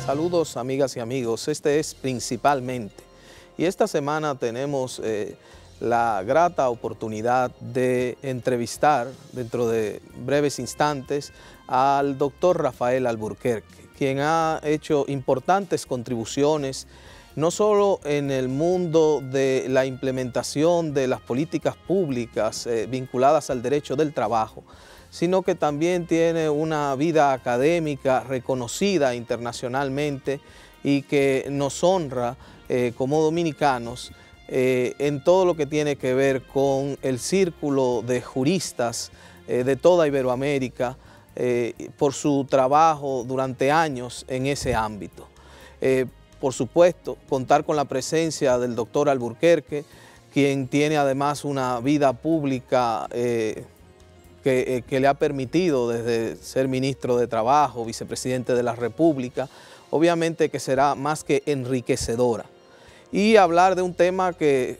Saludos amigas y amigos, este es Principalmente. Y esta semana tenemos la grata oportunidad de entrevistar dentro de breves instantes al doctor Rafael Alburquerque, quien ha hecho importantes contribuciones no solo en el mundo de la implementación de las políticas públicas vinculadas al derecho del trabajo, sino que también tiene una vida académica reconocida internacionalmente y que nos honra como dominicanos en todo lo que tiene que ver con el círculo de juristas de toda Iberoamérica por su trabajo durante años en ese ámbito. Por supuesto, contar con la presencia del doctor Alburquerque, quien tiene además una vida pública que le ha permitido desde ser ministro de Trabajo, vicepresidente de la República, obviamente que será más que enriquecedora. Y hablar de un tema que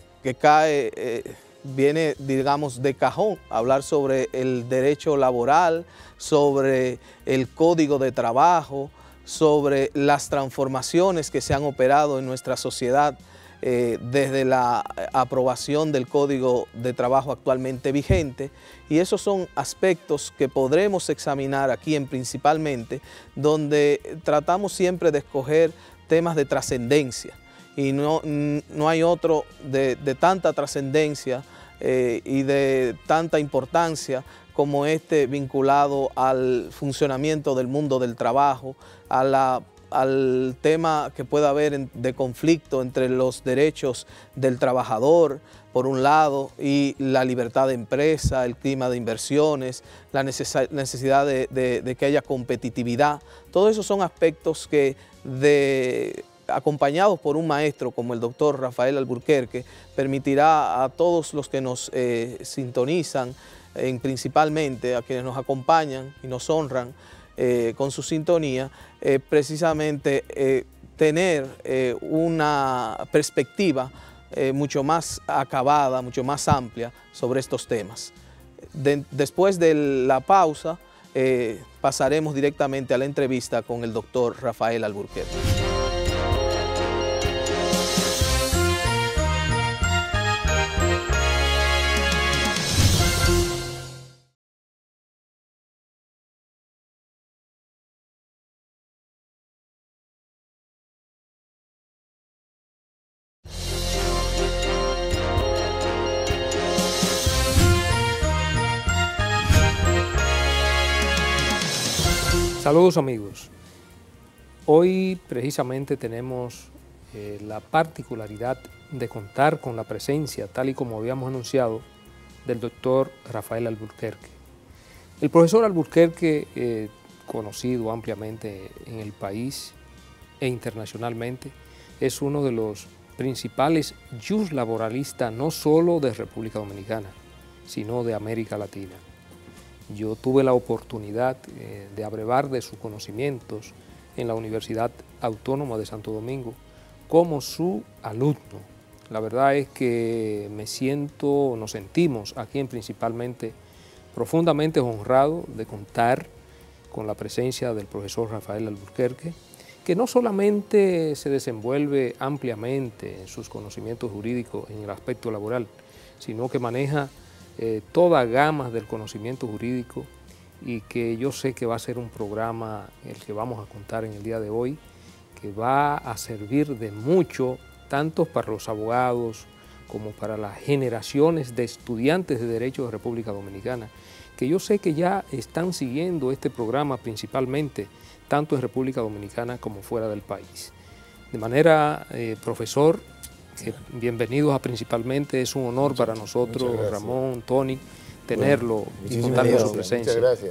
viene, digamos, de cajón, hablar sobre el derecho laboral, sobre el código de trabajo, sobre las transformaciones que se han operado en nuestra sociedad desde la aprobación del Código de Trabajo actualmente vigente, y esos son aspectos que podremos examinar aquí en Principalmente, donde tratamos siempre de escoger temas de trascendencia, y no hay otro de tanta trascendencia y de tanta importancia como este vinculado al funcionamiento del mundo del trabajo, al tema que pueda haber de conflicto entre los derechos del trabajador, por un lado, y la libertad de empresa, el clima de inversiones, la necesidad de que haya competitividad. Todos esos son aspectos que, acompañados por un maestro como el doctor Rafael Alburquerque, permitirá a todos los que nos sintonizan, Principalmente a quienes nos acompañan y nos honran con su sintonía, precisamente tener una perspectiva mucho más acabada, mucho más amplia sobre estos temas. Después de la pausa, pasaremos directamente a la entrevista con el doctor Rafael Alburquerque. Saludos amigos, hoy precisamente tenemos la particularidad de contar con la presencia, tal y como habíamos anunciado, del doctor Rafael Alburquerque. El profesor Alburquerque, conocido ampliamente en el país e internacionalmente, es uno de los principales laboralistas no solo de República Dominicana, sino de América Latina. Yo tuve la oportunidad de abrevar de sus conocimientos en la Universidad Autónoma de Santo Domingo como su alumno. La verdad es que nos sentimos aquí Principalmente profundamente honrados de contar con la presencia del profesor Rafael Alburquerque, que no solamente se desenvuelve ampliamente en sus conocimientos jurídicos en el aspecto laboral, sino que maneja toda gama del conocimiento jurídico, y que yo sé que va a ser un programa el que vamos a contar en el día de hoy, que va a servir de mucho tanto para los abogados como para las generaciones de estudiantes de Derecho de República Dominicana, que yo sé que ya están siguiendo este programa Principalmente, tanto en República Dominicana como fuera del país. De manera, profesor, bienvenidos a Principalmente, es un honor para nosotros, Ramón, Tony, tenerlo y contar con su presencia. Muchas gracias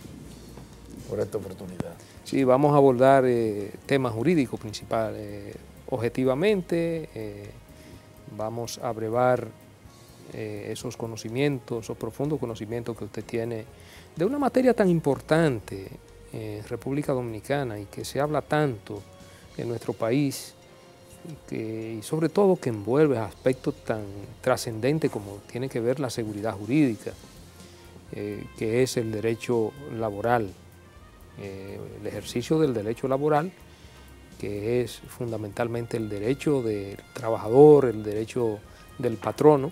por esta oportunidad. Sí, vamos a abordar temas jurídicos principales, objetivamente, vamos a abrevar esos conocimientos, esos profundos conocimientos que usted tiene de una materia tan importante en República Dominicana y que se habla tanto en nuestro país, y sobre todo que envuelve aspectos tan trascendentes como tiene que ver la seguridad jurídica, que es el derecho laboral, el ejercicio del derecho laboral que es fundamentalmente el derecho del trabajador, el derecho del patrono,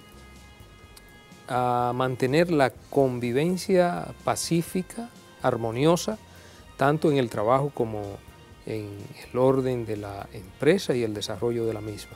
a mantener la convivencia pacífica, armoniosa, tanto en el trabajo como en el orden de la empresa y el desarrollo de la misma.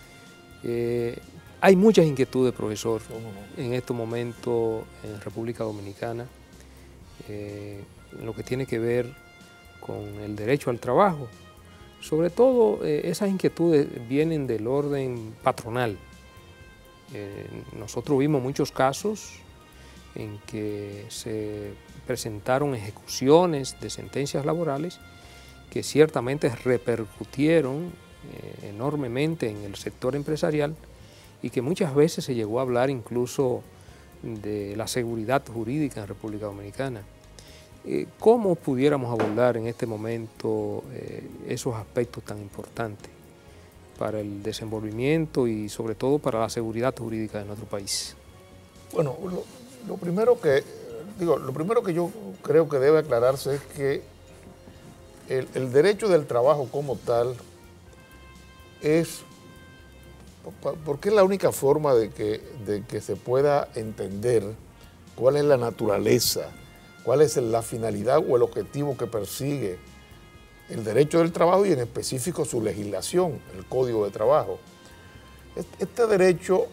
Hay muchas inquietudes, profesor, en estos momentos en República Dominicana, en lo que tiene que ver con el derecho al trabajo. Sobre todo, esas inquietudes vienen del orden patronal. Nosotros vimos muchos casos en que se presentaron ejecuciones de sentencias laborales que ciertamente repercutieron enormemente en el sector empresarial y que muchas veces se llegó a hablar incluso de la seguridad jurídica en República Dominicana. ¿Cómo pudiéramos abordar en este momento esos aspectos tan importantes para el desenvolvimiento y sobre todo para la seguridad jurídica de nuestro país? Bueno, lo primero que yo creo que debe aclararse es que el derecho del trabajo como tal es, porque es la única forma de que se pueda entender cuál es la naturaleza, cuál es la finalidad o el objetivo que persigue el derecho del trabajo y en específico su legislación, el Código de Trabajo. Este derecho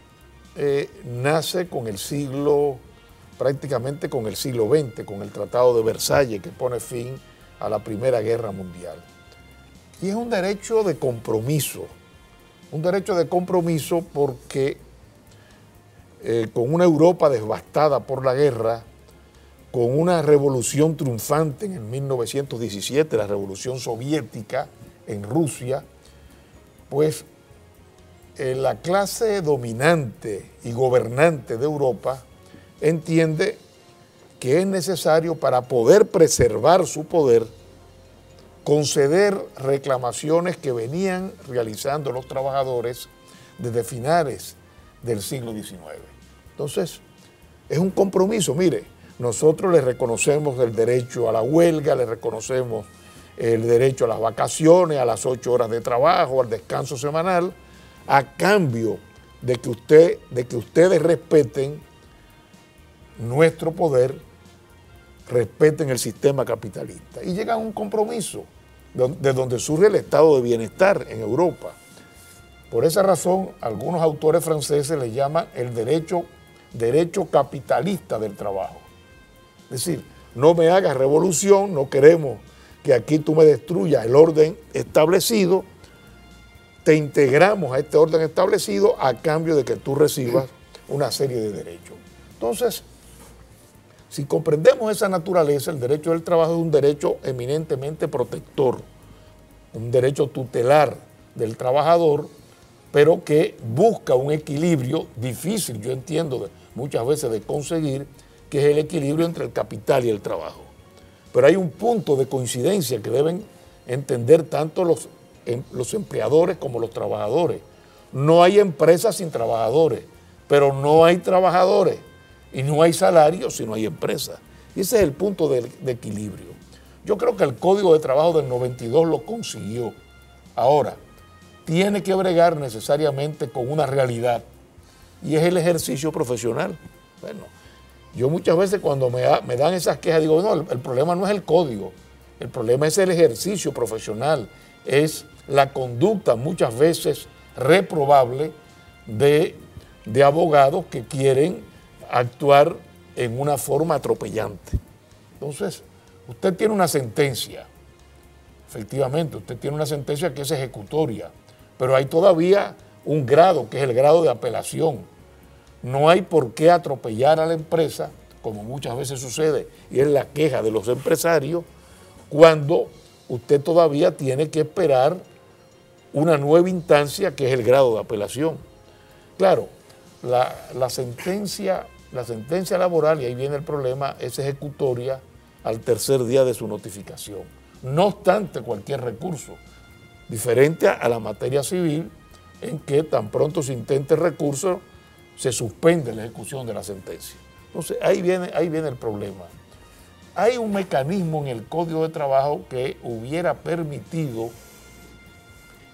nace con prácticamente con el siglo XX, con el Tratado de Versalles que pone fin a la Primera Guerra Mundial. Y es un derecho de compromiso porque con una Europa devastada por la guerra, con una revolución triunfante en el 1917, la revolución soviética en Rusia, pues la clase dominante y gobernante de Europa entiende que es necesario para poder preservar su poder, conceder reclamaciones que venían realizando los trabajadores desde finales del siglo XIX. Entonces, es un compromiso. Mire, nosotros le reconocemos el derecho a la huelga, le reconocemos el derecho a las vacaciones, a las 8 horas de trabajo, al descanso semanal, a cambio de que ustedes respeten nuestro poder, respeten el sistema capitalista. Y llegan a un compromiso de donde surge el estado de bienestar en Europa. Por esa razón, algunos autores franceses le llaman el derecho capitalista del trabajo. Es decir, no me hagas revolución, no queremos que aquí tú me destruyas el orden establecido, te integramos a este orden establecido a cambio de que tú recibas una serie de derechos. Entonces, si comprendemos esa naturaleza, el derecho del trabajo es un derecho eminentemente protector, un derecho tutelar del trabajador, pero que busca un equilibrio difícil, yo entiendo, muchas veces de conseguir, que es el equilibrio entre el capital y el trabajo. Pero hay un punto de coincidencia que deben entender tanto los empleadores como los trabajadores. No hay empresas sin trabajadores, pero no hay trabajadores y no hay salarios si no hay empresas. Y ese es el punto de equilibrio. Yo creo que el Código de Trabajo del 92 lo consiguió. Ahora, tiene que bregar necesariamente con una realidad y es el ejercicio profesional. Bueno, yo muchas veces cuando me dan esas quejas digo, no, el problema no es el código, el problema es el ejercicio profesional, es la conducta muchas veces reprobable de abogados que quieren actuar en una forma atropellante. Entonces, usted tiene una sentencia, efectivamente, usted tiene una sentencia que es ejecutoria, pero hay todavía un grado, que es el grado de apelación. No hay por qué atropellar a la empresa, como muchas veces sucede, y es la queja de los empresarios, cuando usted todavía tiene que esperar una nueva instancia, que es el grado de apelación. Claro, la sentencia laboral, y ahí viene el problema, es ejecutoria al tercer día de su notificación. No obstante cualquier recurso, diferente a la materia civil, en que tan pronto se intente recurso, se suspende la ejecución de la sentencia. Entonces, ahí viene el problema. Hay un mecanismo en el Código de Trabajo que hubiera permitido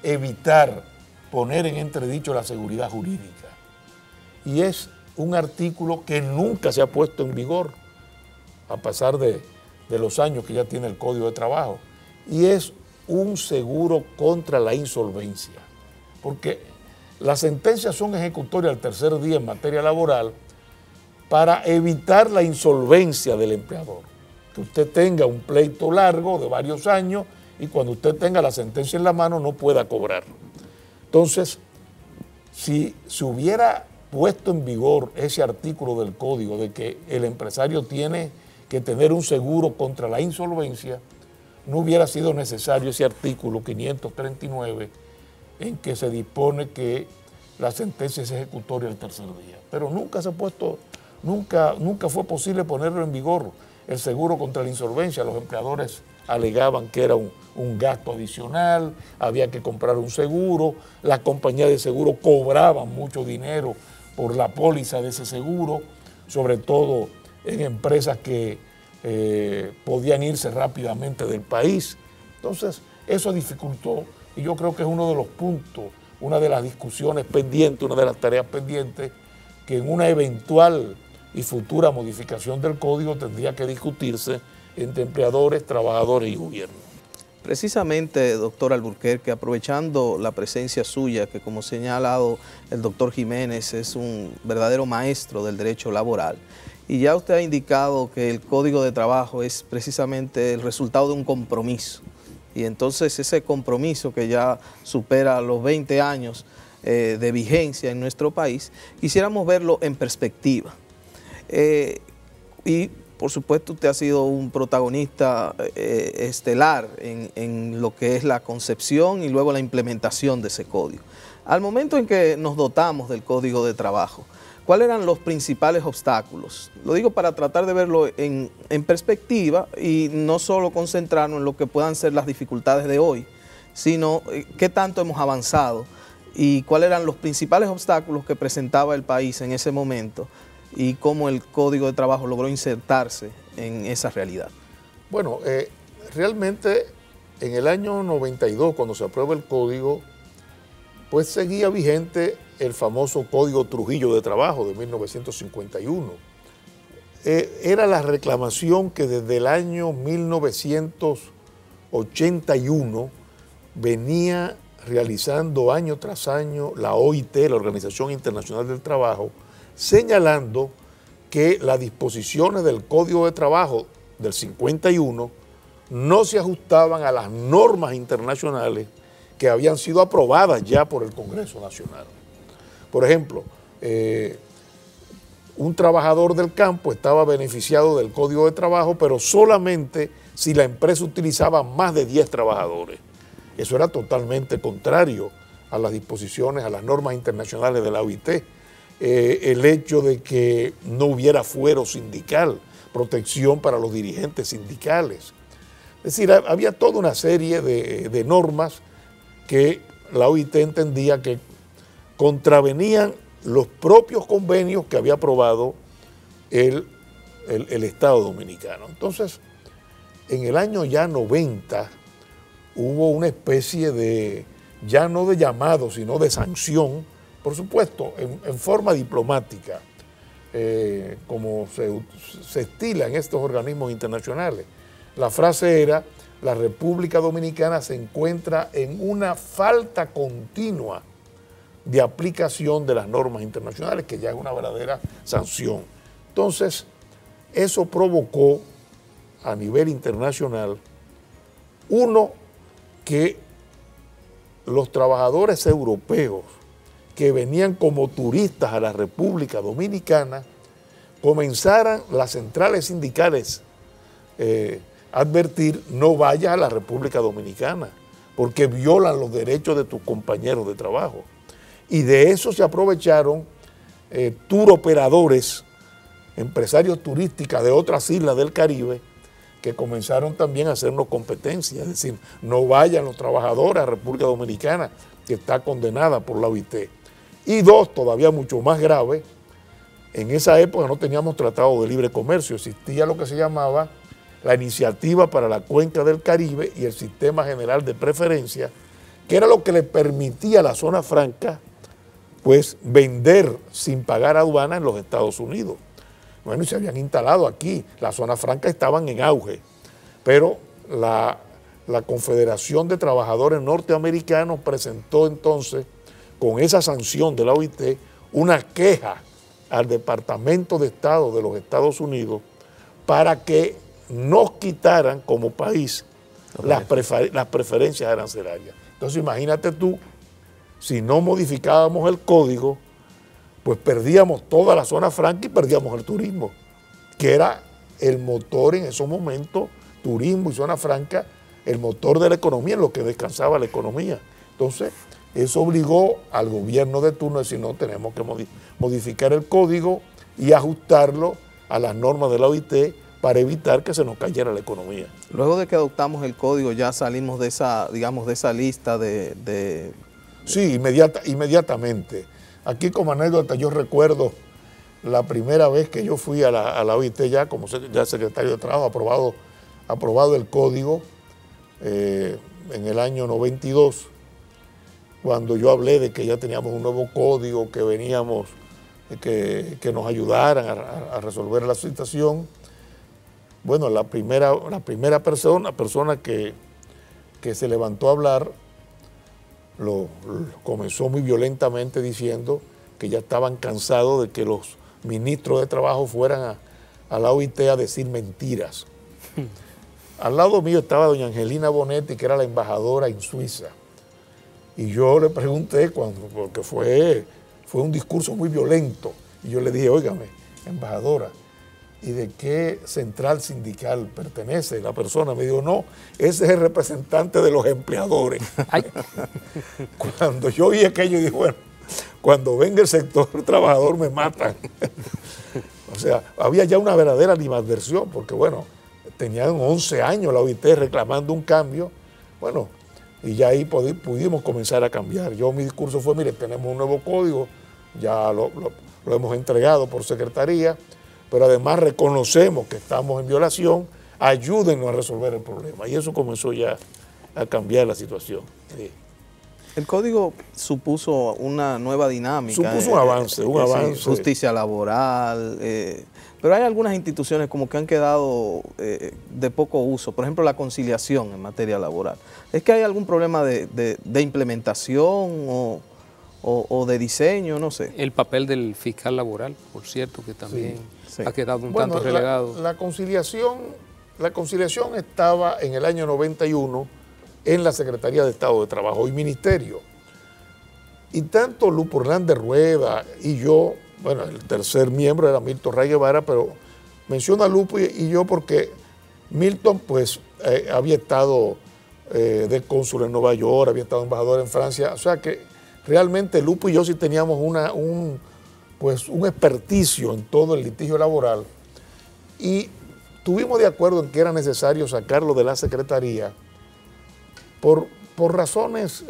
evitar poner en entredicho la seguridad jurídica. Y es un artículo que nunca se ha puesto en vigor, a pesar de los años que ya tiene el Código de Trabajo. Y es un seguro contra la insolvencia, porque las sentencias son ejecutorias al tercer día en materia laboral para evitar la insolvencia del empleador. Que usted tenga un pleito largo de varios años y cuando usted tenga la sentencia en la mano no pueda cobrar. Entonces, si se hubiera puesto en vigor ese artículo del Código de que el empresario tiene que tener un seguro contra la insolvencia, no hubiera sido necesario ese artículo 539 en que se dispone que la sentencia es ejecutoria el tercer día. Pero nunca se ha puesto, nunca fue posible ponerlo en vigor, el seguro contra la insolvencia. Los empleadores alegaban que era un gasto adicional, había que comprar un seguro, las compañías de seguro cobraban mucho dinero por la póliza de ese seguro, sobre todo en empresas que podían irse rápidamente del país. Entonces, eso dificultó, y yo creo que es uno de los puntos, una de las discusiones pendientes, una de las tareas pendientes, que en una eventual y futura modificación del código tendría que discutirse entre empleadores, trabajadores y gobierno. Precisamente, doctor Alburquerque, aprovechando la presencia suya, que como señalado el doctor Jiménez es un verdadero maestro del derecho laboral, y ya usted ha indicado que el Código de Trabajo es precisamente el resultado de un compromiso, y entonces ese compromiso que ya supera los 20 años de vigencia en nuestro país, quisiéramos verlo en perspectiva. Y por supuesto usted ha sido un protagonista estelar en lo que es la concepción y luego la implementación de ese código. Al momento en que nos dotamos del Código de Trabajo, ¿cuáles eran los principales obstáculos? Lo digo para tratar de verlo en perspectiva y no solo concentrarnos en lo que puedan ser las dificultades de hoy, sino qué tanto hemos avanzado y cuáles eran los principales obstáculos que presentaba el país en ese momento y cómo el Código de Trabajo logró insertarse en esa realidad. Bueno, realmente en el año 92, cuando se aprueba el Código, pues seguía vigente el famoso Código Trujillo de Trabajo de 1951. Era la reclamación que desde el año 1981 venía realizando año tras año la OIT, la Organización Internacional del Trabajo, señalando que las disposiciones del Código de Trabajo del 51 no se ajustaban a las normas internacionales que habían sido aprobadas ya por el Congreso Nacional. Por ejemplo, un trabajador del campo estaba beneficiado del Código de Trabajo, pero solamente si la empresa utilizaba más de 10 trabajadores. Eso era totalmente contrario a las disposiciones, a las normas internacionales de la OIT. El hecho de que no hubiera fuero sindical, protección para los dirigentes sindicales. Es decir, había toda una serie de normas que la OIT entendía que contravenían los propios convenios que había aprobado el Estado dominicano. Entonces, en el año ya 90 hubo una especie de, ya no de llamado, sino de sanción, por supuesto, en forma diplomática, como se estila en estos organismos internacionales. La frase era: la República Dominicana se encuentra en una falta continua de aplicación de las normas internacionales, que ya es una verdadera sanción. Entonces, eso provocó a nivel internacional, uno, que los trabajadores europeos que venían como turistas a la República Dominicana comenzaran las centrales sindicales a advertir: no vayas a la República Dominicana porque violan los derechos de tus compañeros de trabajo. Y de eso se aprovecharon tour operadores, empresarios turísticos de otras islas del Caribe, que comenzaron también a hacernos competencia, es decir, no vayan los trabajadores a República Dominicana, que está condenada por la OIT. Y dos, todavía mucho más grave, en esa época no teníamos tratado de libre comercio, existía lo que se llamaba la Iniciativa para la Cuenca del Caribe y el Sistema General de Preferencia, que era lo que le permitía a la zona franca pues vender sin pagar aduana en los Estados Unidos. Bueno, y se habían instalado aquí, las zonas francas estaban en auge, pero la Confederación de Trabajadores Norteamericanos presentó entonces, con esa sanción de la OIT, una queja al Departamento de Estado de los Estados Unidos para que nos quitaran como país las preferencias arancelarias. Entonces imagínate tú, si no modificábamos el código, pues perdíamos toda la zona franca y perdíamos el turismo, que era el motor en esos momentos, turismo y zona franca, el motor de la economía, en lo que descansaba la economía. Entonces, eso obligó al gobierno de turno a decir, no, tenemos que modificar el código y ajustarlo a las normas de la OIT para evitar que se nos cayera la economía. Luego de que adoptamos el código, ya salimos de esa, digamos, de esa lista de... Sí, inmediatamente. Aquí como anécdota yo recuerdo la primera vez que yo fui a la OIT ya como ya secretario de Trabajo, aprobado el código en el año 92, cuando yo hablé de que ya teníamos un nuevo código, que veníamos, que nos ayudaran a resolver la situación. Bueno, la primera persona que se levantó a hablar, comenzó muy violentamente diciendo que ya estaban cansados de que los ministros de trabajo fueran a la OIT a decir mentiras. Al lado mío estaba doña Angelina Bonetti, que era la embajadora en Suiza. Y yo le pregunté, porque fue un discurso muy violento, y yo le dije, óigame, embajadora, ¿y de qué central sindical pertenece la persona? Me dijo, no, ese es el representante de los empleadores. Cuando yo vi aquello, dije, bueno, cuando venga el sector trabajador me matan. O sea, había ya una verdadera animadversión, porque bueno, tenían 11 años la OIT reclamando un cambio, bueno, y ya ahí pudimos comenzar a cambiar. Mi discurso fue, mire, tenemos un nuevo código, ya lo hemos entregado por secretaría, pero además reconocemos que estamos en violación, ayúdennos a resolver el problema. Y eso comenzó ya a cambiar la situación. Sí. El código supuso una nueva dinámica. Supuso un avance. Justicia laboral, pero hay algunas instituciones como que han quedado de poco uso. Por ejemplo, la conciliación en materia laboral. ¿Es que hay algún problema de implementación o de diseño? No sé. El papel del fiscal laboral, por cierto, que también ha quedado un tanto relegado. La conciliación estaba en el año 91 en la Secretaría de Estado de Trabajo y Ministerio. Y tanto Lupo Hernández Rueda y yo, bueno, el tercer miembro era Milton Ray Guevara, pero menciono a Lupo y yo porque Milton pues había estado de cónsul en Nueva York, había estado embajador en Francia, o sea que realmente Lupo y yo sí teníamos un experticio en todo el litigio laboral y estuvimos de acuerdo en que era necesario sacarlo de la Secretaría por razones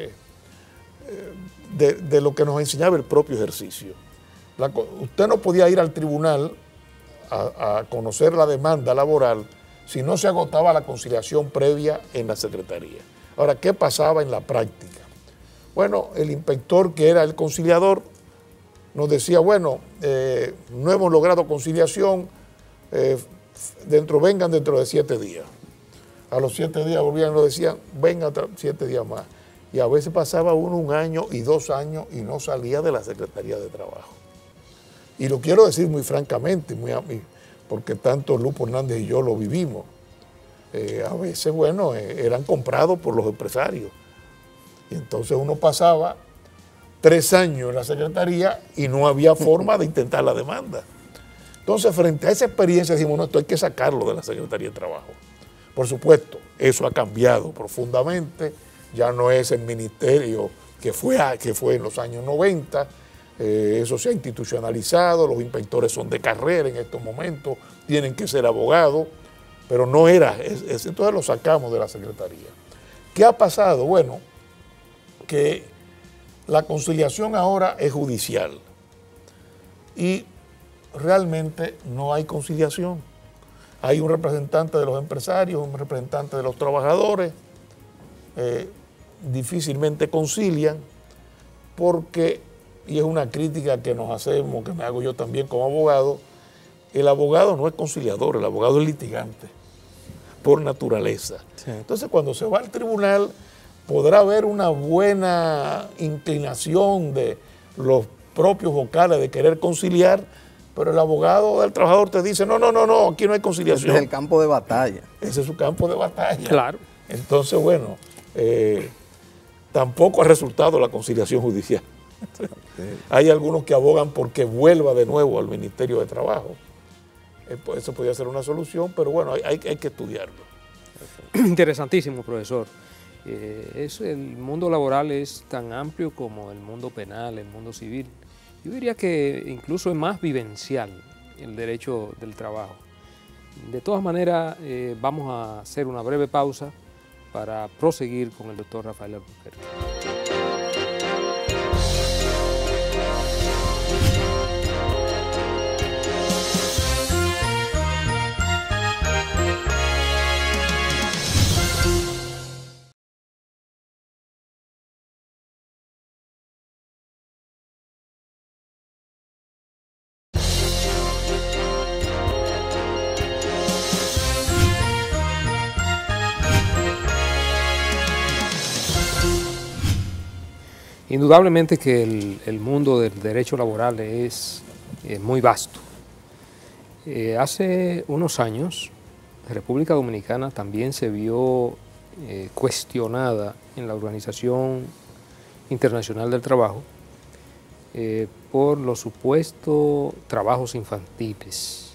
de lo que nos enseñaba el propio ejercicio. Usted no podía ir al tribunal a conocer la demanda laboral si no se agotaba la conciliación previa en la Secretaría. Ahora, ¿qué pasaba en la práctica? Bueno, el inspector, que era el conciliador, nos decía, bueno, no hemos logrado conciliación, vengan dentro de 7 días. A los 7 días volvían y nos decían, vengan 7 días más. Y a veces pasaba uno 1 año y 2 años y no salía de la Secretaría de Trabajo. Y lo quiero decir muy francamente, porque tanto Lupo Hernández y yo lo vivimos. A veces, bueno, eran comprados por los empresarios. Y entonces uno pasaba 3 años en la Secretaría y no había forma de intentar la demanda. Entonces, frente a esa experiencia, dijimos, no, esto hay que sacarlo de la Secretaría de Trabajo. Por supuesto, eso ha cambiado profundamente, ya no es el ministerio que fue en los años 90, eso se ha institucionalizado, los inspectores son de carrera en estos momentos, tienen que ser abogados, pero no era, entonces lo sacamos de la Secretaría. ¿Qué ha pasado? Bueno, que la conciliación ahora es judicial y realmente no hay conciliación. Hay un representante de los empresarios, un representante de los trabajadores, difícilmente concilian porque, y es una crítica que nos hacemos, que me hago yo también como abogado, el abogado no es conciliador, el abogado es litigante, por naturaleza. Sí. Entonces, cuando se va al tribunal, podrá haber una buena inclinación de los propios vocales de querer conciliar, pero el abogado del trabajador te dice, no, aquí no hay conciliación. Ese es el campo de batalla. Ese es su campo de batalla. Claro. Entonces, bueno, tampoco ha resultado la conciliación judicial. Sí. Hay algunos que abogan porque vuelva de nuevo al Ministerio de Trabajo. Pues eso podría ser una solución, pero bueno, hay que estudiarlo. Interesantísimo, profesor. El mundo laboral es tan amplio como el mundo penal, el mundo civil. Yo diría que incluso es más vivencial el derecho del trabajo. De todas maneras, vamos a hacer una breve pausa para proseguir con el doctor Rafael Albuquerque. Indudablemente que el mundo del derecho laboral es muy vasto. Hace unos años, la República Dominicana también se vio cuestionada en la Organización Internacional del Trabajo por los supuestos trabajos infantiles.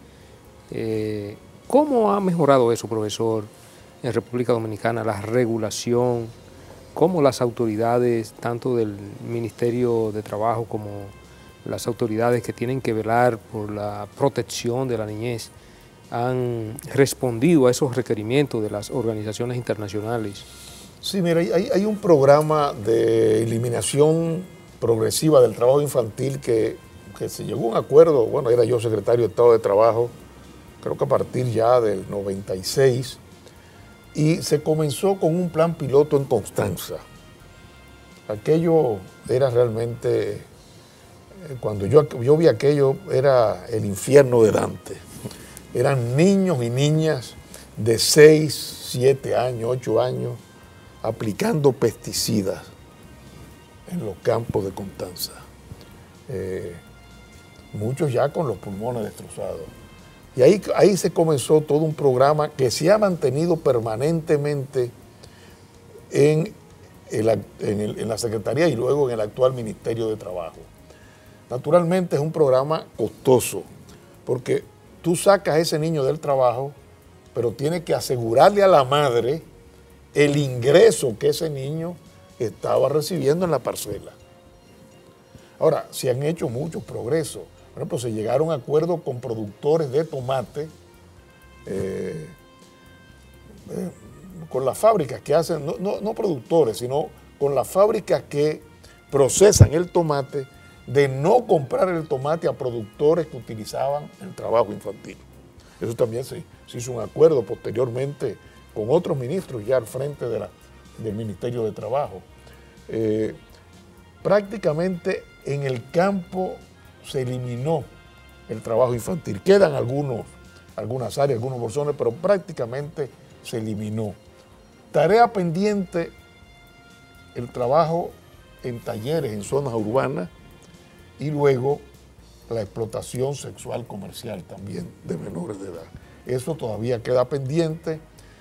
¿Cómo ha mejorado eso, profesor, en República Dominicana, la regulación? ¿Cómo las autoridades, tanto del Ministerio de Trabajo como las autoridades que tienen que velar por la protección de la niñez, han respondido a esos requerimientos de las organizaciones internacionales? Sí, mira, hay un programa de eliminación progresiva del trabajo infantil que se llegó a un acuerdo, bueno, era yo secretario de Estado de Trabajo, creo que a partir ya del 96, y se comenzó con un plan piloto en Constanza. Aquello era realmente, cuando yo vi aquello, era el infierno de Dante. Eran niños y niñas de 6, 7 años, 8 años, aplicando pesticidas en los campos de Constanza. Muchos ya con los pulmones destrozados. Y ahí se comenzó todo un programa que se ha mantenido permanentemente en la Secretaría y luego en el actual Ministerio de Trabajo. Naturalmente es un programa costoso, porque tú sacas a ese niño del trabajo, pero tienes que asegurarle a la madre el ingreso que ese niño estaba recibiendo en la parcela. Ahora, se han hecho muchos progresos. Por ejemplo, se llegaron a acuerdos con productores de tomate, con las fábricas que hacen, no productores, sino con las fábricas que procesan el tomate, de no comprar el tomate a productores que utilizaban el trabajo infantil. Eso también se hizo un acuerdo posteriormente con otros ministros ya al frente del Ministerio de Trabajo. Prácticamente en el campo se eliminó el trabajo infantil. Quedan algunas áreas, algunos bolsones, pero prácticamente se eliminó. Tarea pendiente, el trabajo en talleres en zonas urbanas y luego la explotación sexual comercial también de menores de edad. Eso todavía queda pendiente,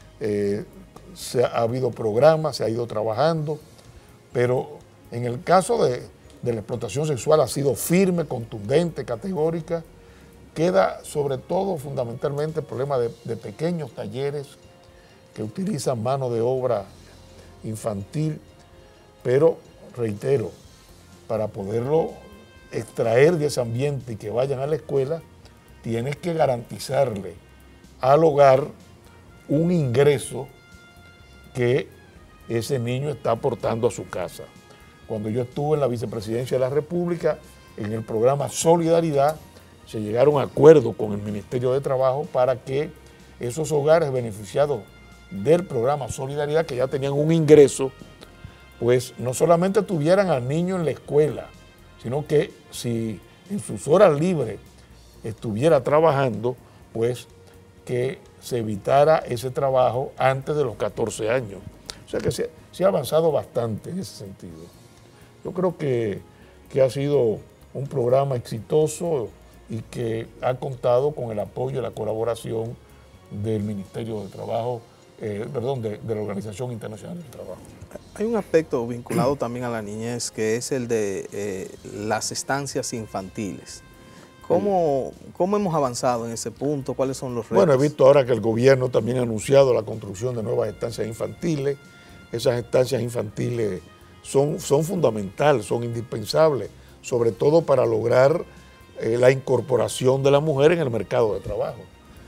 ha habido programas, se ha ido trabajando, pero en el caso de la explotación sexual ha sido firme, contundente, categórica. Queda sobre todo fundamentalmente el problema de pequeños talleres que utilizan mano de obra infantil, pero reitero, para poderlo extraer de ese ambiente y que vayan a la escuela, tienes que garantizarle al hogar un ingreso que ese niño está aportando a su casa. Cuando yo estuve en la vicepresidencia de la República, en el programa Solidaridad, se llegaron a acuerdos con el Ministerio de Trabajo para que esos hogares beneficiados del programa Solidaridad, que ya tenían un ingreso, pues no solamente tuvieran al niño en la escuela, sino que si en sus horas libres estuviera trabajando, pues que se evitara ese trabajo antes de los 14 años. O sea que se ha avanzado bastante en ese sentido. Yo creo que ha sido un programa exitoso y que ha contado con el apoyo y la colaboración del Ministerio de Trabajo, de la Organización Internacional del Trabajo. Hay un aspecto vinculado también a la niñez que es el de las estancias infantiles. ¿Cómo hemos avanzado en ese punto? ¿Cuáles son los retos? Bueno, he visto ahora que el gobierno también ha anunciado la construcción de nuevas estancias infantiles. Esas estancias infantiles son fundamentales, son indispensables, sobre todo para lograr la incorporación de la mujer en el mercado de trabajo.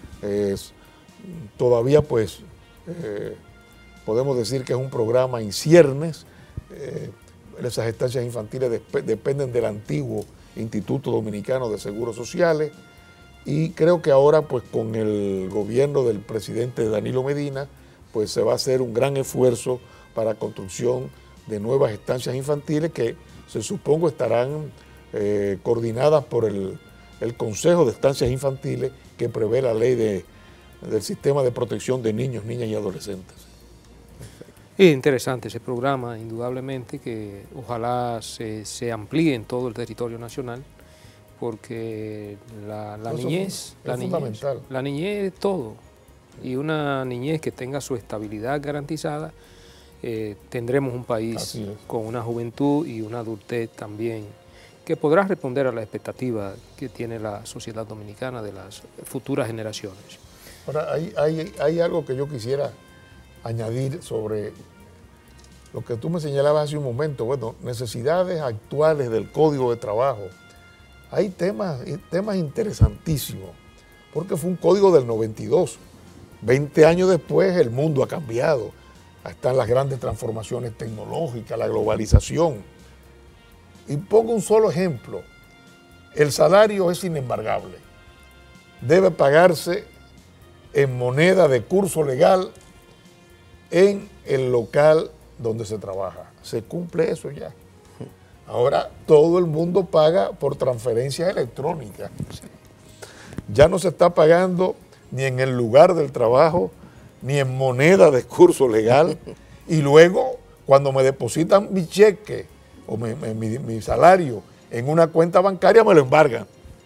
Todavía pues podemos decir que es un programa en ciernes. Esas estancias infantiles dependen del antiguo Instituto Dominicano de Seguros Sociales, y creo que ahora pues con el gobierno del presidente Danilo Medina pues se va a hacer un gran esfuerzo para la construcción de nuevas estancias infantiles que se supongo estarán coordinadas por el Consejo de Estancias Infantiles que prevé la ley del Sistema de Protección de Niños, Niñas y Adolescentes. Es interesante ese programa, indudablemente, que ojalá se amplíe en todo el territorio nacional, porque la niñez es todo, y una niñez que tenga su estabilidad garantizada, tendremos un país con una juventud y una adultez también que podrá responder a la expectativa que tiene la sociedad dominicana de las futuras generaciones. Ahora, hay algo que yo quisiera añadir sobre lo que tú me señalabas hace un momento. Bueno, necesidades actuales del Código de Trabajo. Hay temas interesantísimos, porque fue un código del 92. 20 años después el mundo ha cambiado. Están las grandes transformaciones tecnológicas, la globalización. Y pongo un solo ejemplo. El salario es inembargable. Debe pagarse en moneda de curso legal en el local donde se trabaja. Se cumple eso ya. Ahora todo el mundo paga por transferencias electrónicas. Ya no se está pagando ni en el lugar del trabajo, ni en moneda de curso legal. Y luego, cuando me depositan mi cheque o mi salario en una cuenta bancaria, me lo embargan.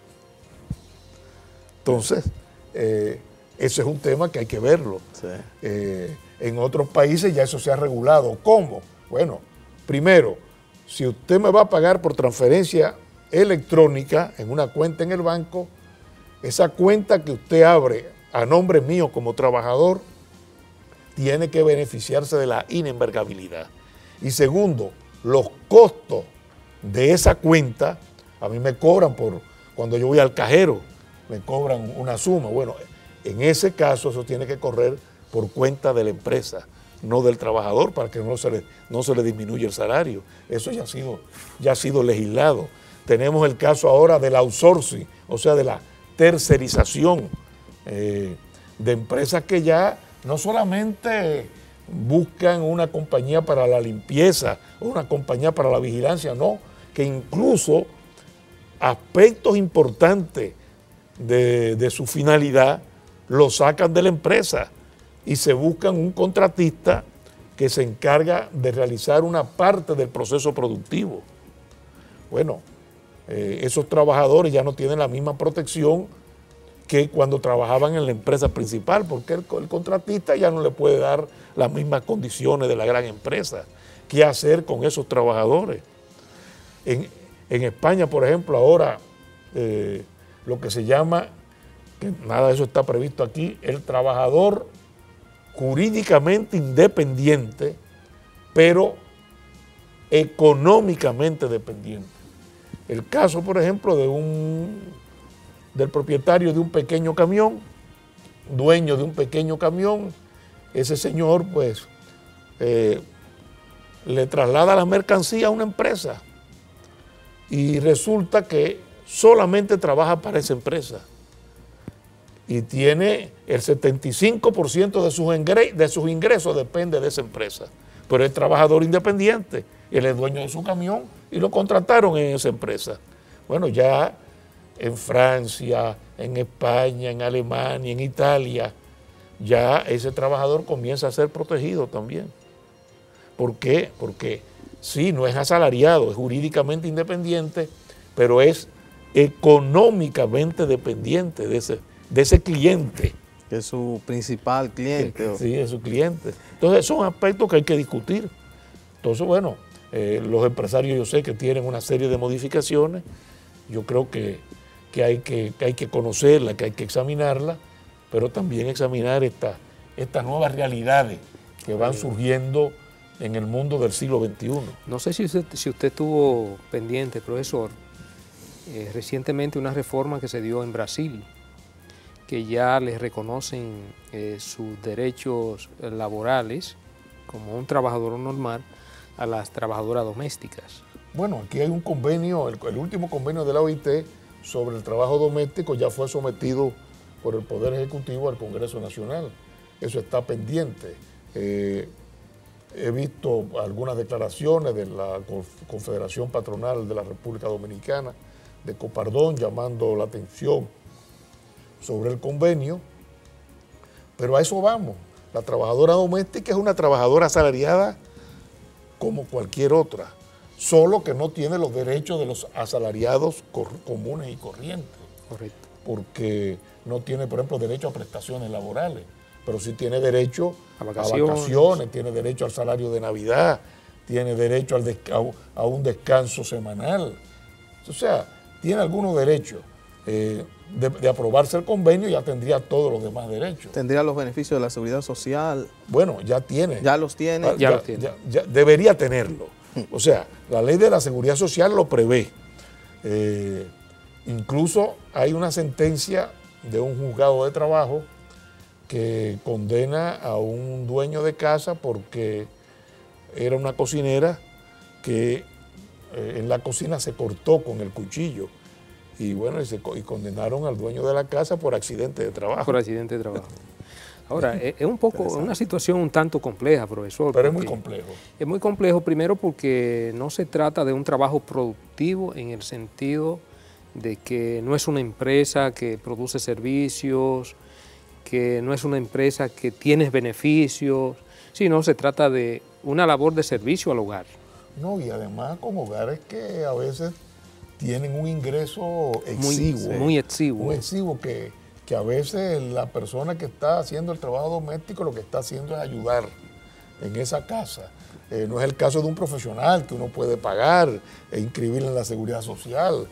Entonces, ese es un tema que hay que verlo. Sí. En otros países ya eso se ha regulado. ¿Cómo? Bueno, primero, si usted me va a pagar por transferencia electrónica en una cuenta en el banco, esa cuenta que usted abre a nombre mío como trabajador tiene que beneficiarse de la inembargabilidad. Y segundo, los costos de esa cuenta, a mí me cobran cuando yo voy al cajero, me cobran una suma. Bueno, en ese caso eso tiene que correr por cuenta de la empresa, no del trabajador, para que no se le disminuya el salario. Eso ya ha sido legislado. Tenemos el caso ahora del outsourcing, o sea, de la tercerización de empresas que ya no solamente buscan una compañía para la limpieza o una compañía para la vigilancia, no, que incluso aspectos importantes de su finalidad lo sacan de la empresa y se buscan un contratista que se encarga de realizar una parte del proceso productivo. Bueno, esos trabajadores ya no tienen la misma protección que cuando trabajaban en la empresa principal, porque el contratista ya no le puede dar las mismas condiciones de la gran empresa. ¿Qué hacer con esos trabajadores? En España, por ejemplo, ahora lo que se llama, que nada de eso está previsto aquí, el trabajador jurídicamente independiente, pero económicamente dependiente. El caso, por ejemplo, del propietario de un pequeño camión, dueño de un pequeño camión, ese señor pues le traslada la mercancía a una empresa y resulta que solamente trabaja para esa empresa y tiene el 75% de sus ingresos depende de esa empresa. pero es trabajador independiente, él es dueño de su camión y lo contrataron en esa empresa. Bueno, ya en Francia, en España, en Alemania, en Italia, ya ese trabajador comienza a ser protegido también. ¿Por qué? Porque sí, no es asalariado, es jurídicamente independiente, pero es económicamente dependiente de ese cliente. Que es su principal cliente. Sí, es su cliente. Entonces, son aspectos que hay que discutir. Entonces, bueno, los empresarios yo sé que tienen una serie de modificaciones. Yo creo que hay que conocerla, que hay que examinarla, pero también examinar estas nuevas realidades que van surgiendo en el mundo del siglo XXI. No sé si usted estuvo pendiente, profesor, recientemente una reforma que se dio en Brasil, que ya les reconocen sus derechos laborales como un trabajador normal a las trabajadoras domésticas. Bueno, aquí hay un convenio, el último convenio de la OIT sobre el trabajo doméstico ya fue sometido por el Poder Ejecutivo al Congreso Nacional. Eso está pendiente. He visto algunas declaraciones de la Confederación Patronal de la República Dominicana, de Copardón, llamando la atención sobre el convenio, pero a eso vamos. La trabajadora doméstica es una trabajadora asalariada como cualquier otra, solo que no tiene los derechos de los asalariados comunes y corrientes. Correcto. Porque no tiene, por ejemplo, derecho a prestaciones laborales, pero sí tiene derecho a vacaciones, tiene derecho al salario de Navidad, tiene derecho a un descanso semanal. O sea, tiene algunos derechos. De aprobarse el convenio ya tendría todos los demás derechos. Tendría los beneficios de la seguridad social. Bueno, ya tiene. Ya los tiene. Ya debería tenerlo. O sea, la ley de la seguridad social lo prevé. Incluso hay una sentencia de un juzgado de trabajo que condena a un dueño de casa porque era una cocinera que en la cocina se cortó con el cuchillo. Y bueno, y condenaron al dueño de la casa por accidente de trabajo. Por accidente de trabajo. Ahora, es una situación un tanto compleja, profesor. Pero es muy complejo. Es muy complejo, primero porque no se trata de un trabajo productivo en el sentido de que no es una empresa que produce servicios, que no es una empresa que tiene beneficios, sino se trata de una labor de servicio al hogar. No, y además con hogares que a veces tienen un ingreso exiguo. Muy exiguo. Muy exiguo que a veces la persona que está haciendo el trabajo doméstico lo que está haciendo es ayudar en esa casa. No es el caso de un profesional que uno puede pagar e inscribirle en la seguridad social.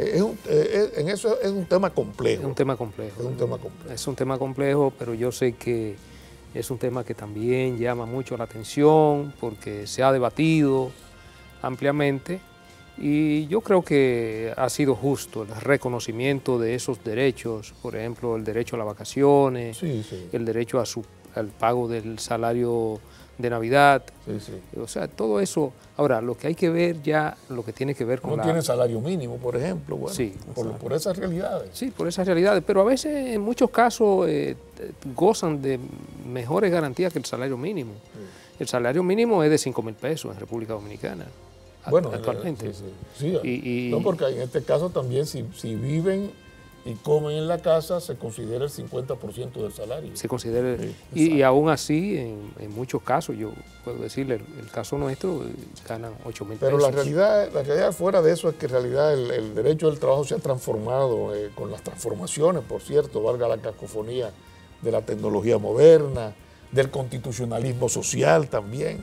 En eso es un tema complejo. Es un tema complejo. Es un tema complejo. Es un tema complejo, pero yo sé que es un tema que también llama mucho la atención porque se ha debatido ampliamente. Y yo creo que ha sido justo el reconocimiento de esos derechos, por ejemplo, el derecho a las vacaciones, el derecho al pago del salario de Navidad. O sea, todo eso. Ahora, lo que hay que ver ya, lo que tiene que ver con no tiene salario mínimo, por ejemplo, bueno, sí, por esas realidades. Sí, por esas realidades, pero a veces en muchos casos gozan de mejores garantías que el salario mínimo. Sí. El salario mínimo es de 5.000 pesos en República Dominicana. Bueno, actualmente. No, porque en este caso también si viven y comen en la casa, se considera el 50% del salario. Se considera, y aún así, en muchos casos, yo puedo decirle, el caso nuestro, ganan 8.000 pesos. Pero la realidad fuera de eso es que en realidad el derecho del trabajo se ha transformado, con las transformaciones, por cierto, valga la cacofonía de la tecnología moderna, del constitucionalismo social también.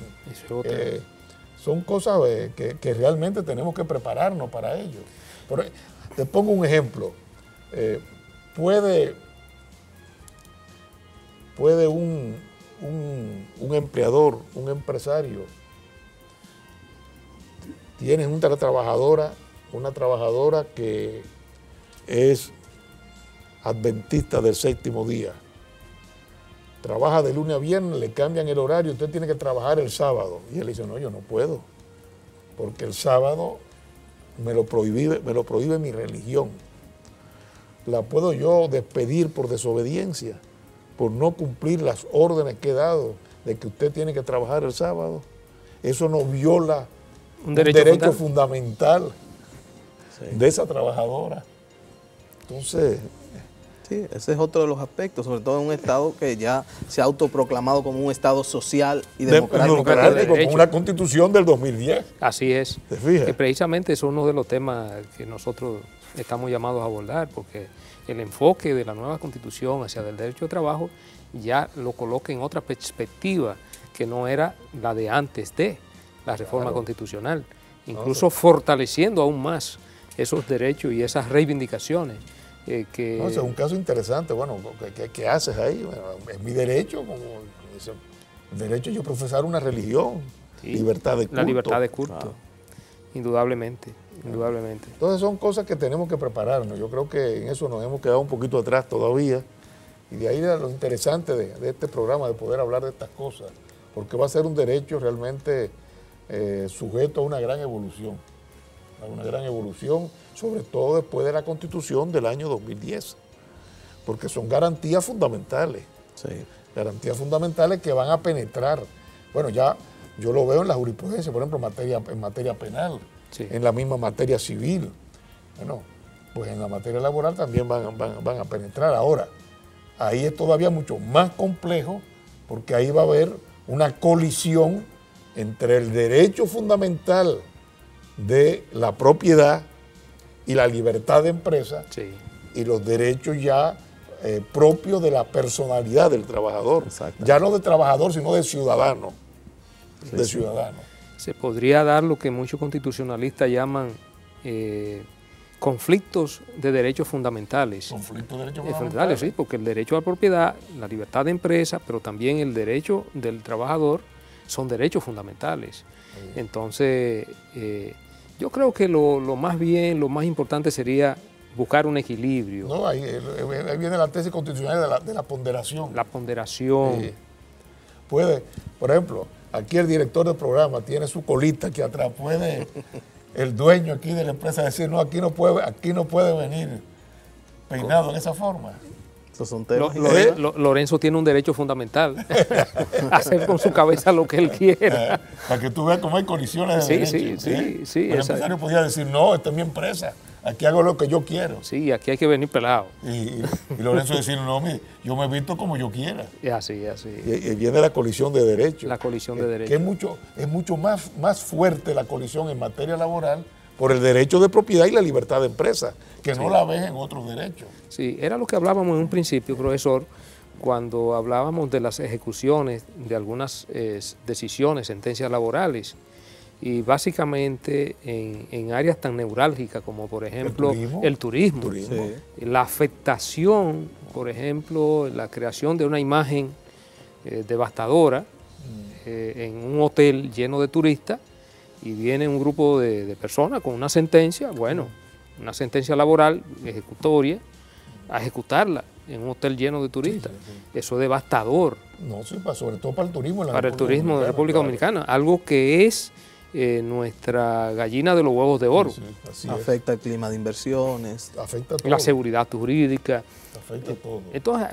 Son cosas que realmente tenemos que prepararnos para ello. Pero, te pongo un ejemplo. ¿Puede un empleador, un empresario, tienes una trabajadora que es adventista del séptimo día, trabaja de lunes a viernes, le cambian el horario, usted tiene que trabajar el sábado. Y él dice, no, yo no puedo, porque el sábado me lo prohíbe mi religión. ¿La puedo yo despedir por desobediencia, por no cumplir las órdenes que he dado de que usted tiene que trabajar el sábado? eso no viola un derecho fundamental de esa trabajadora. Entonces, sí, ese es otro de los aspectos, sobre todo en un Estado que ya se ha autoproclamado como un Estado social y democrático. Con una constitución del 2010. Así es. ¿Te fijas? Que precisamente es uno de los temas que nosotros estamos llamados a abordar, porque el enfoque de la nueva constitución hacia el derecho de trabajo ya lo coloca en otra perspectiva que no era la de antes de la reforma constitucional, incluso fortaleciendo aún más esos derechos y esas reivindicaciones. No, ese es un caso interesante. Bueno, ¿qué haces ahí? Bueno, es mi derecho, como dice, el derecho de yo profesar una religión, libertad de culto. La libertad de culto, indudablemente, indudablemente. Entonces son cosas que tenemos que prepararnos. Yo creo que en eso nos hemos quedado un poquito atrás todavía. Y de ahí lo interesante de este programa, de poder hablar de estas cosas, porque va a ser un derecho realmente sujeto a una gran evolución. Sobre todo después de la Constitución del año 2010, porque son garantías fundamentales, garantías fundamentales que van a penetrar. Bueno, ya yo lo veo en la jurisprudencia, por ejemplo, en materia penal, en la misma materia civil. Bueno, pues en la materia laboral también van a penetrar. Ahora, ahí es todavía mucho más complejo, porque ahí va a haber una colisión entre el derecho fundamental de la propiedad y la libertad de empresa y los derechos ya propios de la personalidad del trabajador. Ya no de trabajador, sino de ciudadano. Ciudadano. Se podría dar lo que muchos constitucionalistas llaman conflictos de derechos fundamentales. Conflictos de derechos fundamentales. Sí, porque el derecho a la propiedad, la libertad de empresa, pero también el derecho del trabajador son derechos fundamentales. Entonces, yo creo que lo más importante sería buscar un equilibrio. No, ahí viene la tesis constitucional de la ponderación. La ponderación. Puede, por ejemplo, aquí el director del programa tiene su colita aquí atrás. Puede el dueño aquí de la empresa decir, no, aquí no puede venir peinado en esa forma. Esos son temas. Lorenzo tiene un derecho fundamental a hacer con su cabeza lo que él quiera. Para que tú veas cómo hay colisiones de derechos. Sí. El empresario podía decir, no, esta es mi empresa, aquí hago lo que yo quiero. Sí, aquí hay que venir pelado. Y Lorenzo decir, no, yo me visto como yo quiera. Es así. Y viene la colisión de derechos. La colisión de derechos. Que es mucho más fuerte la colisión en materia laboral por el derecho de propiedad y la libertad de empresa, que no la ves en otros derechos. Sí, era lo que hablábamos en un principio, profesor, cuando hablábamos de las ejecuciones de algunas decisiones, sentencias laborales, y básicamente en áreas tan neurálgicas como, por ejemplo, el turismo. La afectación, por ejemplo, la creación de una imagen devastadora en un hotel lleno de turistas, y viene un grupo de personas con una sentencia, una sentencia laboral ejecutoria, a ejecutarla en un hotel lleno de turistas. Eso es devastador. No, sí, sobre todo para el turismo. Para el turismo de la República Dominicana, algo que es nuestra gallina de los huevos de oro. Afecta el clima de inversiones. Afecta todo. La seguridad jurídica. Afecta todo. Entonces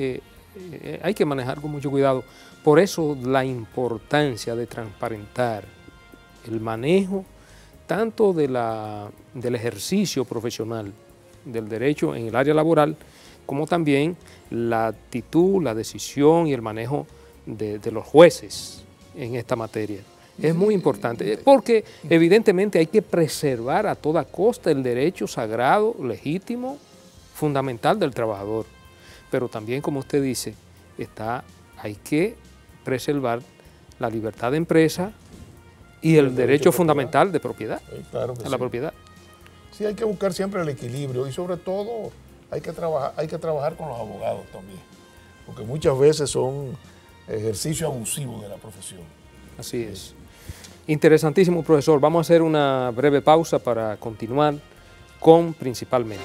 hay que manejar con mucho cuidado. Por eso la importancia de transparentar el manejo tanto del ejercicio profesional del derecho en el área laboral, como también la actitud, la decisión y el manejo de los jueces en esta materia. Es muy importante, porque evidentemente hay que preservar a toda costa el derecho sagrado, legítimo, fundamental del trabajador. Pero también, como usted dice, hay que preservar la libertad de empresa y el derecho fundamental de propiedad, a la propiedad. Sí, hay que buscar siempre el equilibrio y sobre todo hay que trabajar con los abogados también, porque muchas veces son ejercicios abusivos de la profesión. Así es. Interesantísimo, profesor. Vamos a hacer una breve pausa para continuar con Principalmente.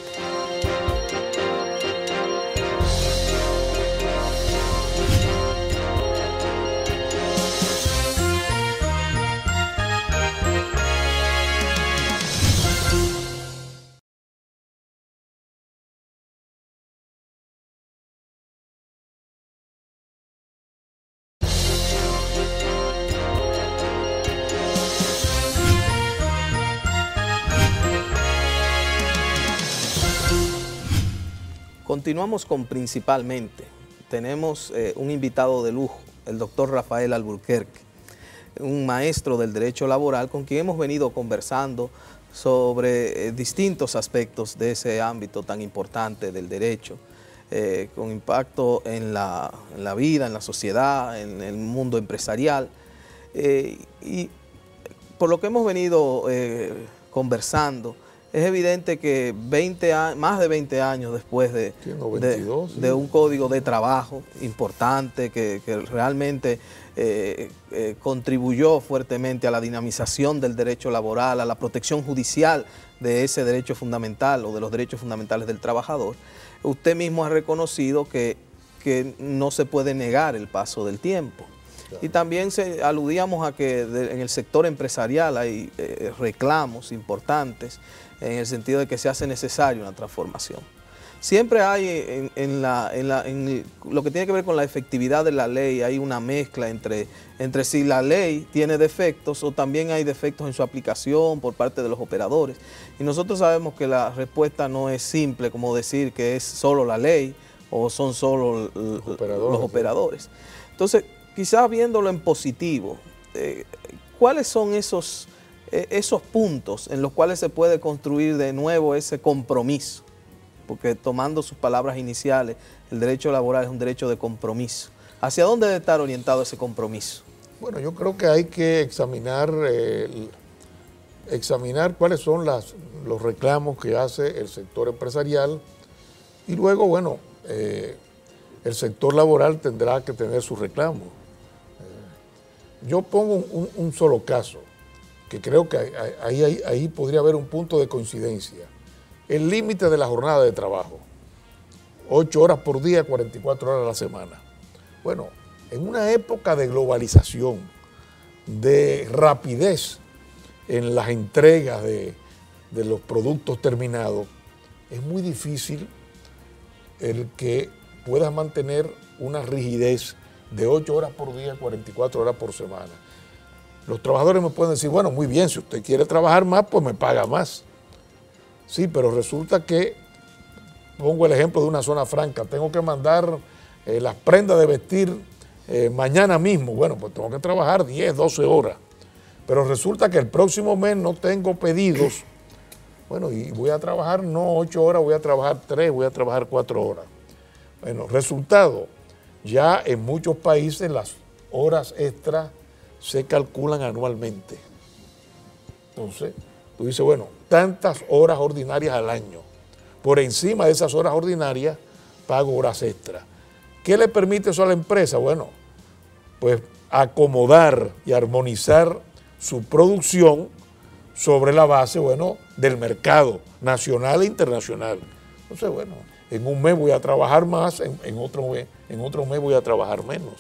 Continuamos con principalmente. Tenemos un invitado de lujo, el doctor Rafael Alburquerque, un maestro del derecho laboral con quien hemos venido conversando sobre distintos aspectos de ese ámbito tan importante del derecho, con impacto en la vida, en la sociedad, en el mundo empresarial. Y por lo que hemos venido conversando, es evidente que más de 20 años después de un código de trabajo importante que realmente contribuyó fuertemente a la dinamización del derecho laboral, a la protección judicial de ese derecho fundamental o de los derechos fundamentales del trabajador, usted mismo ha reconocido que no se puede negar el paso del tiempo. Y también aludíamos a que en el sector empresarial hay reclamos importantes en el sentido de que se hace necesaria una transformación. Siempre hay en lo que tiene que ver con la efectividad de la ley, hay una mezcla entre si la ley tiene defectos o también hay defectos en su aplicación por parte de los operadores. Y nosotros sabemos que la respuesta no es simple como decir que es solo la ley o son solo los operadores. Entonces, quizás viéndolo en positivo, ¿cuáles son esos puntos en los cuales se puede construir de nuevo ese compromiso? Porque tomando sus palabras iniciales, el derecho laboral es un derecho de compromiso. ¿Hacia dónde debe estar orientado ese compromiso? Bueno, yo creo que hay que examinar cuáles son los reclamos que hace el sector empresarial y luego, bueno, el sector laboral tendrá que tener sus reclamos. Yo pongo un solo caso, que creo que ahí podría haber un punto de coincidencia. El límite de la jornada de trabajo, 8 horas por día, 44 horas a la semana. Bueno, en una época de globalización, de rapidez en las entregas de los productos terminados, es muy difícil el que puedas mantener una rigidez de 8 horas por día, 44 horas por semana. Los trabajadores me pueden decir, bueno, muy bien, si usted quiere trabajar más, pues me paga más. Sí, pero resulta que, pongo el ejemplo de una zona franca, tengo que mandar las prendas de vestir mañana mismo. Bueno, pues tengo que trabajar 10, 12 horas. Pero resulta que el próximo mes no tengo pedidos. Bueno, y voy a trabajar no 8 horas, voy a trabajar 3, voy a trabajar 4 horas. Bueno, resultado, ya en muchos países las horas extras se calculan anualmente. Entonces, tú dices, bueno, tantas horas ordinarias al año. Por encima de esas horas ordinarias, pago horas extras. ¿Qué le permite eso a la empresa? Bueno, pues acomodar y armonizar su producción sobre la base, bueno, del mercado nacional e internacional. Entonces, bueno, en un mes voy a trabajar más, en otro mes voy a trabajar menos.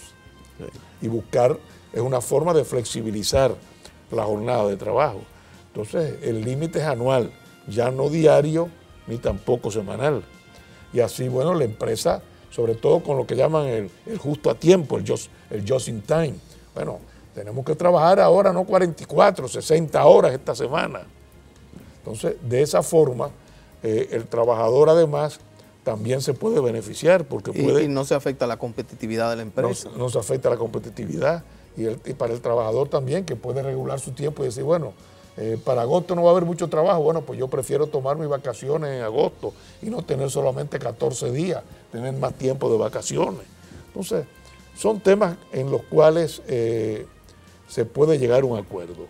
Y buscar es una forma de flexibilizar la jornada de trabajo. Entonces, el límite es anual, ya no diario ni tampoco semanal. Y así, bueno, la empresa, sobre todo con lo que llaman el justo a tiempo, el just in time. Bueno, tenemos que trabajar ahora no 44, 60 horas esta semana. Entonces, de esa forma, el trabajador además también se puede beneficiar porque y no se afecta la competitividad de la empresa. No se afecta la competitividad y para el trabajador también, que puede regular su tiempo y decir, bueno, para agosto no va a haber mucho trabajo, bueno, pues yo prefiero tomar mis vacaciones en agosto y no tener solamente 14 días, tener más tiempo de vacaciones. Entonces, son temas en los cuales se puede llegar a un acuerdo.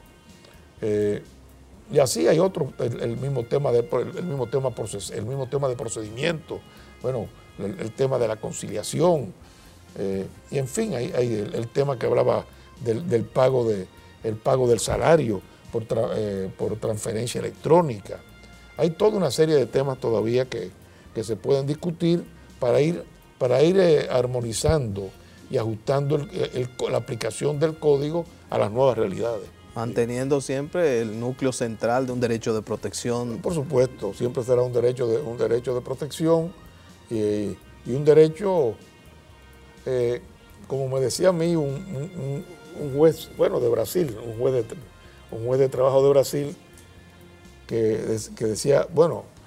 Y así hay otro, el mismo tema de procedimiento, bueno, el tema de la conciliación, y en fin, hay el tema que hablaba del pago del salario por transferencia electrónica. Hay toda una serie de temas todavía que se pueden discutir para ir armonizando y ajustando la aplicación del código a las nuevas realidades. Manteniendo siempre el núcleo central de un derecho de protección. Por supuesto, siempre será un derecho de protección y un derecho, como me decía a mí un juez, bueno, de Brasil, un juez de trabajo de Brasil, que decía, bueno,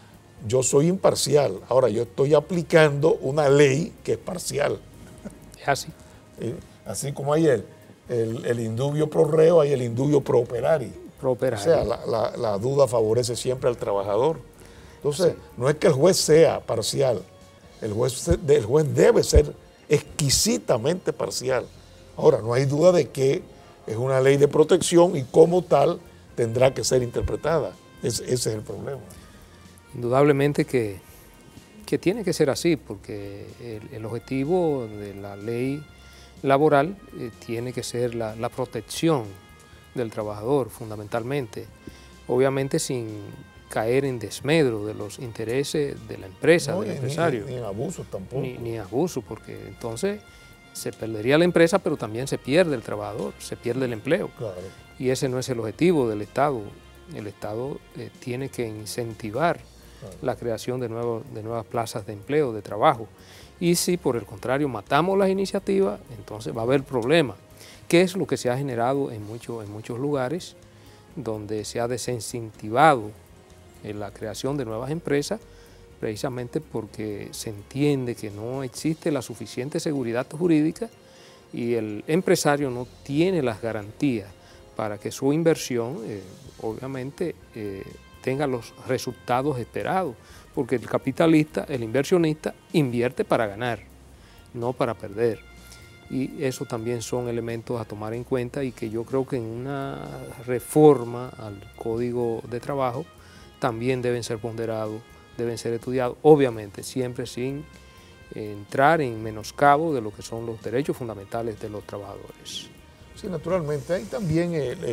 yo soy imparcial. Ahora, yo estoy aplicando una ley que es parcial. Es así. Así como hay el indubio pro reo, hay el indubio pro operario. O sea, la duda favorece siempre al trabajador. Entonces, sí, no es que el juez sea parcial, el juez debe ser exquisitamente parcial. Ahora, no hay duda de que es una ley de protección y como tal tendrá que ser interpretada. Ese es el problema. Indudablemente que tiene que ser así, porque el objetivo de la ley laboral tiene que ser la protección del trabajador, fundamentalmente. Obviamente sin caer en desmedro de los intereses de la empresa, del empresario. Ni en abuso tampoco. Ni abuso, porque entonces se perdería la empresa, pero también se pierde el trabajador, se pierde el empleo. Claro. Y ese no es el objetivo del Estado. El Estado tiene que incentivar la creación de nuevas plazas de empleo, de trabajo. Y si por el contrario matamos las iniciativas, entonces va a haber problemas, que es lo que se ha generado en muchos lugares, donde se ha desincentivado la creación de nuevas empresas, precisamente porque se entiende que no existe la suficiente seguridad jurídica y el empresario no tiene las garantías para que su inversión, obviamente, tenga los resultados esperados, porque el capitalista, el inversionista, invierte para ganar, no para perder. Y eso también son elementos a tomar en cuenta y que yo creo que en una reforma al Código de Trabajo también deben ser ponderados, deben ser estudiados, obviamente siempre sin entrar en menoscabo de lo que son los derechos fundamentales de los trabajadores. Sí, naturalmente. Hay también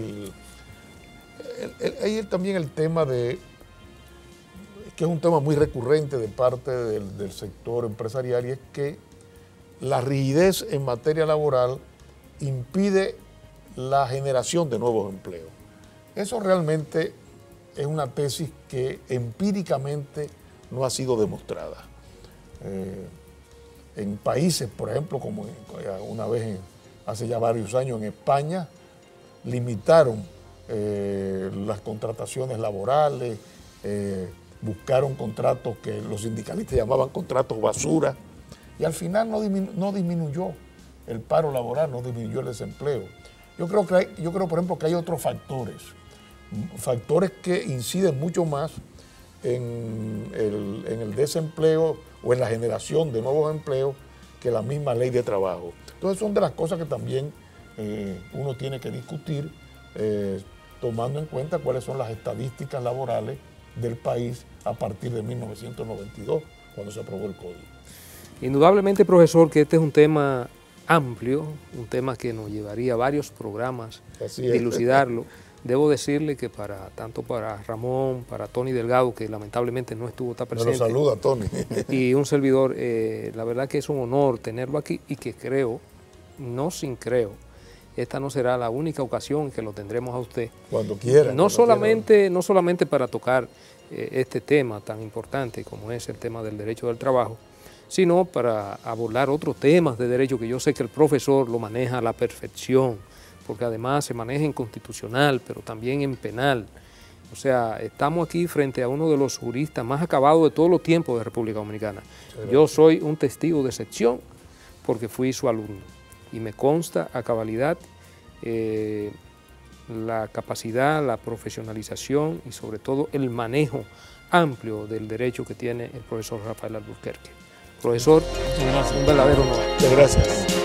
el tema de, que es un tema muy recurrente de parte del sector empresarial, y es que la rigidez en materia laboral impide la generación de nuevos empleos. Eso realmente es una tesis que empíricamente no ha sido demostrada. En países, por ejemplo, como una vez hace ya varios años en España, limitaron las contrataciones laborales, buscaron contratos que los sindicalistas llamaban contratos basura, y al final no disminuyó el paro laboral, no disminuyó el desempleo. Yo creo, por ejemplo, que hay otros factores que inciden mucho más en el desempleo o en la generación de nuevos empleos que la misma ley de trabajo. Entonces son de las cosas que también uno tiene que discutir, tomando en cuenta cuáles son las estadísticas laborales del país a partir de 1992, cuando se aprobó el Código. Indudablemente, profesor, que este es un tema amplio, un tema que nos llevaría varios programas dilucidarlo. Debo decirle que tanto para Ramón, para Tony Delgado, que lamentablemente no estuvo presente. Me lo saluda, Tony. Y un servidor, la verdad que es un honor tenerlo aquí y que creo, esta no será la única ocasión que lo tendremos a usted. Cuando quiera. No solamente para tocar este tema tan importante como es el tema del derecho del trabajo, sino para abordar otros temas de derecho que yo sé que el profesor lo maneja a la perfección, porque además se maneja en constitucional, pero también en penal. O sea, estamos aquí frente a uno de los juristas más acabados de todos los tiempos de República Dominicana. Yo soy un testigo de excepción porque fui su alumno y me consta a cabalidad la capacidad, la profesionalización y sobre todo el manejo amplio del derecho que tiene el profesor Rafael Alburquerque. Profesor, un verdadero honor. Muchas gracias.